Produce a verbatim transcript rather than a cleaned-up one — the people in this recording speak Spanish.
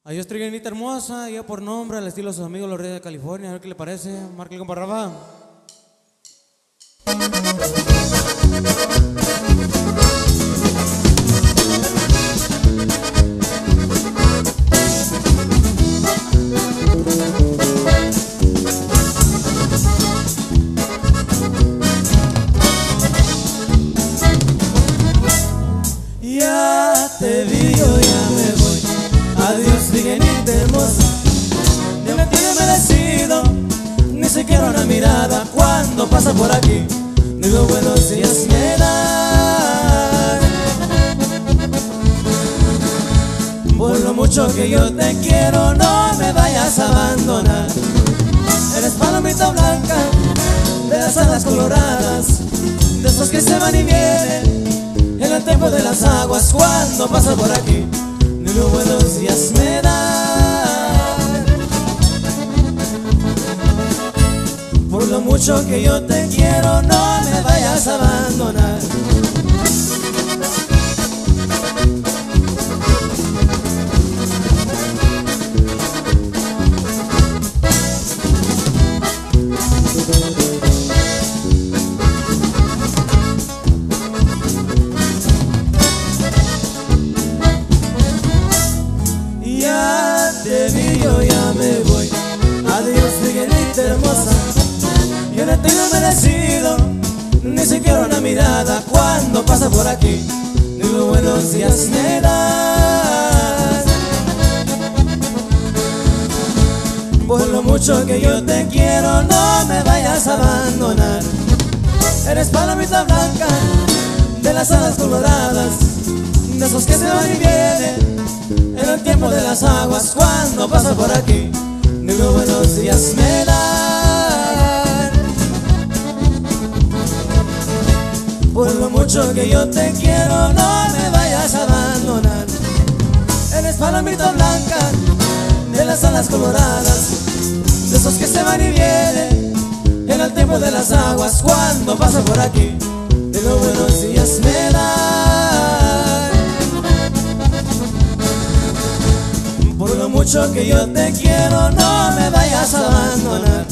Adiós, trigueñita hermosa, ya por nombre, al estilo de sus amigos los Reyes de California. A ver qué le parece. Márquele, compa Rafa. Ya te vi, yo ya me voy. Adiós, trigueñita hermosa, ni me tiene merecido, ni siquiera una mirada cuando pasa por aquí, ni los buenos días me dan. Por lo mucho que yo te quiero, no me vayas a abandonar. Eres palomita blanca, de las alas coloradas, de esos que se van y vienen en el tiempo de las aguas cuando pasa por aquí, ni los buenos días me dan. Por lo mucho que yo te quiero, no me vayas a abandonar. Te vi, yo ya me voy. Adiós, trigueñita hermosa, yo no tengo merecido, ni siquiera una mirada cuando pasa por aquí, ni los buenos días me dan. Por lo mucho que yo te quiero, no me vayas a abandonar. Eres palomita blanca, de las alas coloradas, de esos que se van y vienen en el tiempo de las aguas cuando pasa por aquí, ni los buenos días me dan. Por lo mucho que yo te quiero, no me vayas a abandonar. Eres palomita blanca, de las alas coloradas, de esos que se van y vienen en el tiempo de las aguas cuando pasa por aquí, ni los buenos días me dan. Por lo mucho que yo te quiero, no me vayas a abandonar.